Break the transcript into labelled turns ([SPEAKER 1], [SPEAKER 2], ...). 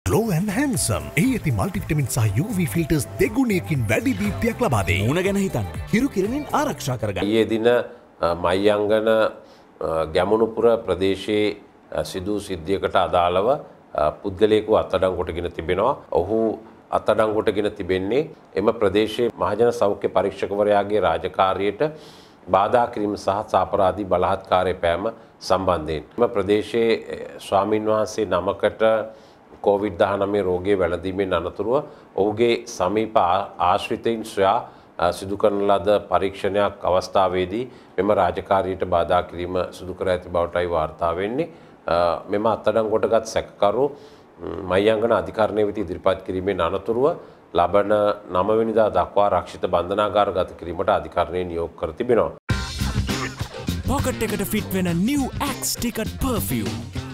[SPEAKER 1] Glow and Handsome. ඇති multivitamin සහ UV filters දෙගුණයකින් වැඩි දීප්තියක් ලබා දෙයි.
[SPEAKER 2] මුණ ගැන හිතන්න. හිරු කිරණින් ආරක්ෂා කරගන්න.
[SPEAKER 3] ඊයේ දින මයංගන ගැමුණුපුර ප්‍රදේශයේ සිදු සිද්ධියකට අදාළව පුද්ගලයෙකු අත්අඩංගුවටගෙන තිබෙනවා. ඔහු අත්අඩංගුවටගෙන තිබෙන්නේ එම ප්‍රදේශයේ මහජන සෞඛ්‍ය පරීක්ෂකවරයාගේ රාජකාරියට බාධා කිරීම සහ සාපරාධී බලහත්කාරය පෑම සම්බන්ධයෙන්. එම ප්‍රදේශයේ ස්වාමින් වහන්සේ නමකට COVID-19 රෝගය වැළඳීමෙන් අනතුරුව ඔහුගේ සමීප ආශ්‍රිතයින් සොයා සිදු කරන ලද පරීක්ෂණයක් අවස්ථාවේදී මෙම රාජකාරියට බාධා කිරීම සිදු කර ඇති බවටයි වාර්තා වෙන්නේ. මෙම අත්අඩංගුවටගත් සැකකරු මයංගන අධිකරණය වෙත ඉදිරිපත් කිරීමෙන් අනතුරුව ලබන 9 වෙනිදා දක්වා රක්ෂිත බන්ධනාගාරගත කිරීමට අධිකරණය නියෝග කර තිබෙනවා.
[SPEAKER 2] පොකට් එකට ෆිට වෙන new Axe Ticket perfume